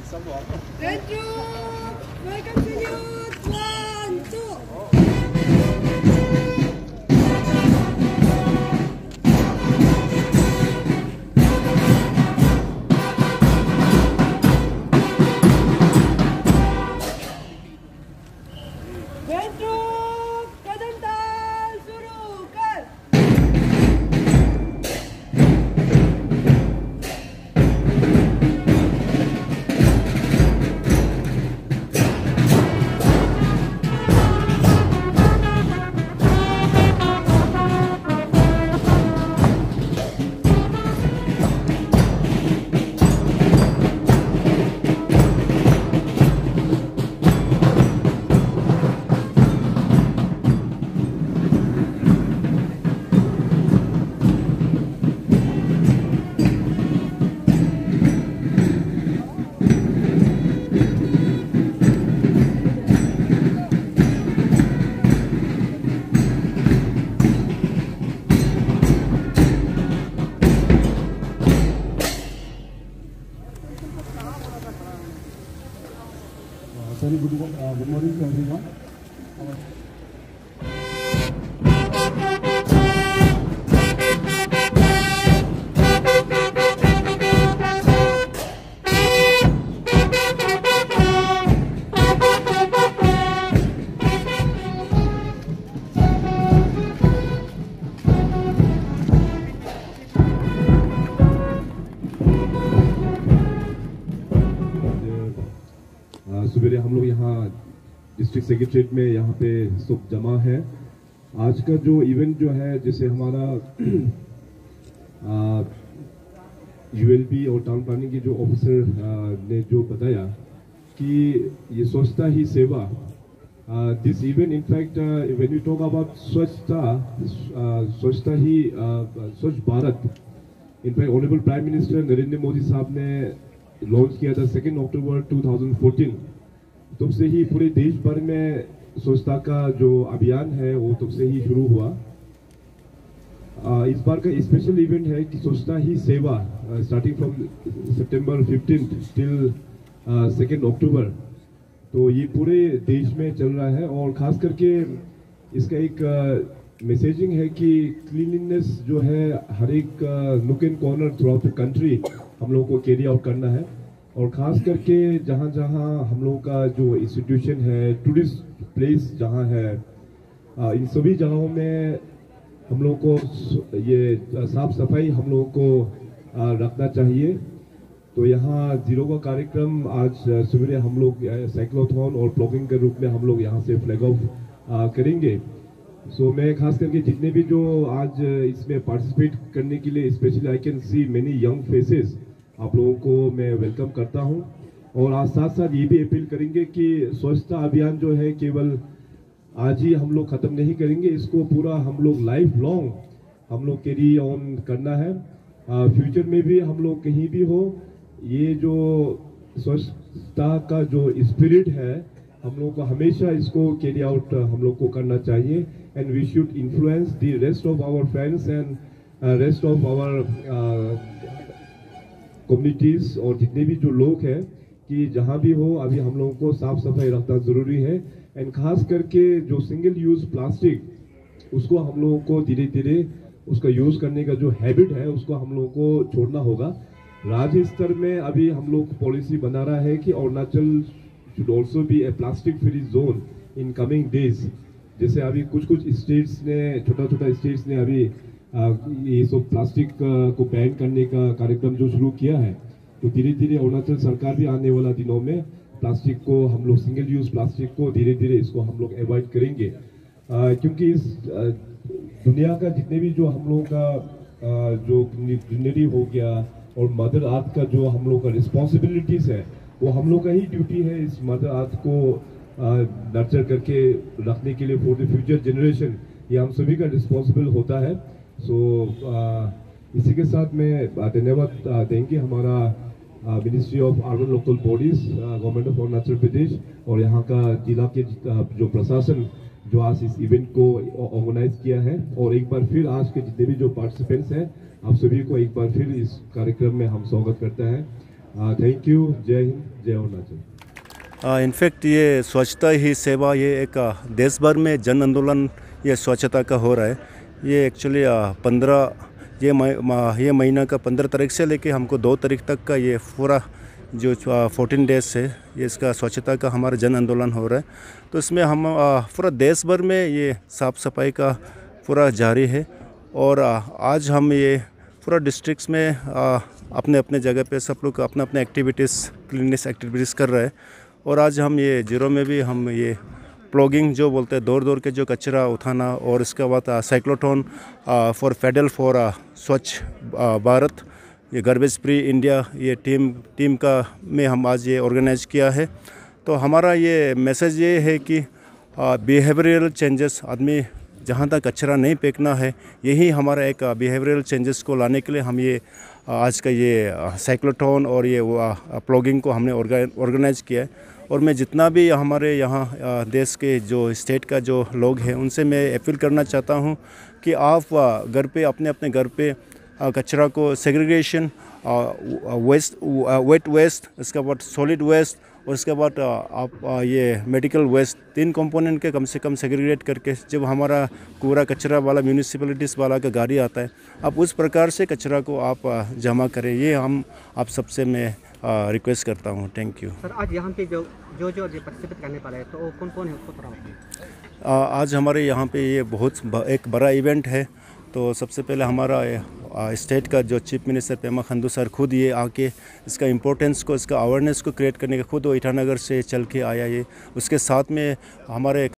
왼쪽 웰컴 세뉴 원투 왼쪽 가ದಂ다 수루 끝 Sorry, good morning to everyone. सवेरे हम लोग यहाँ डिस्ट्रिक्ट सेक्रेटरीट में यहाँ पे सब जमा है। आज का जो इवेंट जो है, जैसे हमारा यूएलपी और टाउन प्लानिंग के जो ऑफिसर ने जो बताया कि ये Swachhata Hi Seva, this event in fact when we talk about Swachhata Hi Swachh Bharat, in fact honourable prime minister Narendra Modi साहब ने लॉन्च किया था 2 अक्टूबर 2014। तब से ही पूरे देश भर में स्वच्छता का जो अभियान है वो तब से ही शुरू हुआ। इस बार का स्पेशल इवेंट है कि Swachhata Hi Seva, starting from September 15 till 2 October. तो ये पूरे देश में चल रहा है और खास करके इसका एक मैसेजिंग है कि क्लीनलीनेस जो है हर एक nook and corner throughout the country हम लोगों को कैरी आउट करना है। और खास करके जहाँ जहाँ हम लोगों का जो इंस्टीट्यूशन है, टूरिस्ट प्लेस जहाँ है, इन सभी जगहों में हम लोगों को ये साफ सफाई हम लोगों को रखना चाहिए। तो यहाँ जीरो का कार्यक्रम आज सवेरे हम लोग साइक्लोथॉन और प्लॉगिंग के रूप में हम लोग यहाँ से फ्लैग ऑफ करेंगे। सो मैं खास करके जितने भी जो आज इसमें पार्टिसिपेट करने के लिए, specially I can see many young faces, आप लोगों को मैं वेलकम करता हूं। और आज साथ साथ ये भी अपील करेंगे कि स्वच्छता अभियान जो है केवल आज ही हम लोग खत्म नहीं करेंगे, इसको पूरा हम लोग लाइफ लॉन्ग हम लोग कैरी ऑन करना है। फ्यूचर में भी हम लोग कहीं भी हो, ये जो स्वच्छता का जो स्पिरिट है हम लोग को हमेशा इसको कैरी आउट हम लोग को करना चाहिए। And we should influence the rest of our friends and rest of our communities और जितने भी जो लोग हैं कि जहाँ भी हो अभी हम लोगों को साफ सफाई रखना जरूरी है। एंड खास करके जो सिंगल यूज प्लास्टिक, उसको हम लोगों को धीरे धीरे उसका यूज करने का जो हैबिट है उसको हम लोगों को छोड़ना होगा। राज्य स्तर में अभी हम लोग पॉलिसी बना रहा है कि Arunachal should also be a plastic free zone in coming days। जैसे अभी कुछ स्टेट्स ने, छोटा स्टेट्स ने अभी ये सब प्लास्टिक को बैन करने का कार्यक्रम जो शुरू किया है। तो धीरे धीरे अरुणाचल सरकार भी आने वाला दिनों में प्लास्टिक को हम लोग, सिंगल यूज प्लास्टिक को धीरे धीरे इसको हम लोग अवॉइड करेंगे। क्योंकि इस दुनिया का जितने भी जो हम लोगों का जो ग्रीनरी हो गया और मदर अर्थ का जो हम लोग का रिस्पॉन्सिबिलिटीज है, वो हम लोग का ही ड्यूटी है इस मदर अर्थ को नर्चर करके रखने के लिए फॉर द फ्यूचर जनरेशन। ये हम सभी का रिस्पॉन्सिबल होता है। सो इसी के साथ मैं धन्यवाद देंगे हमारा ministry of urban local bodies, government of Arunachal Pradesh और यहाँ का जिला के जो प्रशासन जो आज इस इवेंट को ऑर्गेनाइज किया है। और एक बार फिर आज के जितने भी जो पार्टिसिपेंट्स हैं, आप सभी को एक बार फिर इस कार्यक्रम में हम स्वागत करते हैं। Thank you. जय हिंद, जय अरुणाचल। इनफैक्ट ये स्वच्छता ही सेवा ये एक देश भर में जन आंदोलन ये स्वच्छता का हो रहा है। ये एक्चुअली 15 ये महीना का 15 तारीख से लेके हमको 2 तारीख तक का ये पूरा जो 14 डेज से ये इसका स्वच्छता का हमारा जन आंदोलन हो रहा है। तो इसमें हम पूरा देश भर में ये साफ़ सफाई का पूरा जारी है। और आज हम ये पूरा डिस्ट्रिक्ट्स में अपने अपने जगह पे सब लोग अपने अपने एक्टिविटीज़ क्लीननेस एक्टिविटीज़ कर रहे हैं। और आज हम ये जीरो में भी हम ये प्लॉगिंग जो बोलते हैं दौड़ दौड़ के जो कचरा उठाना, और इसके बाद cyclothon for federal for Swachh Bharat, ये गार्बेज फ्री इंडिया ये टीम का में हम आज ये ऑर्गेनाइज किया है। तो हमारा ये मैसेज ये है कि बिहेवियरल चेंजेस, आदमी जहाँ तक कचरा नहीं फेंकना है, यही हमारा एक बिहेवियरल चेंजेस को लाने के लिए हम ये आज का ये साइक्लोथॉन और ये प्लॉगिंग को हमने ऑर्गेनाइज किया है। और मैं जितना भी हमारे यहाँ देश के जो स्टेट का जो लोग हैं उनसे मैं अपील करना चाहता हूँ कि आप घर पे अपने अपने घर पे कचरा को सेग्रीगेशन, वेट वेस्ट, इसके बाद सॉलिड वेस्ट और इसके बाद आप ये मेडिकल वेस्ट, 3 कंपोनेंट के कम से कम सेग्रीगेट करके जब हमारा कूड़ा कचरा वाला म्यूनिसिपैलिटीज़ वाला का गाड़ी आता है, आप उस प्रकार से कचरा को आप जमा करें। ये हम आप सबसे मैं रिक्वेस्ट करता हूँ। Thank you sir. आज यहाँ पे जो पार्टिसिपेट करने वाले हैं तो कौन कौन है उसको थोड़ा बताइए। आज हमारे यहाँ पे ये बहुत एक बड़ा इवेंट है। तो सबसे पहले हमारा स्टेट का जो chief minister Pema Khandu sir खुद ये आके इसका इम्पोर्टेंस को, इसका अवेयरनेस को क्रिएट करने के खुद वो ईटानगर से चल के आया ये। उसके साथ में हमारे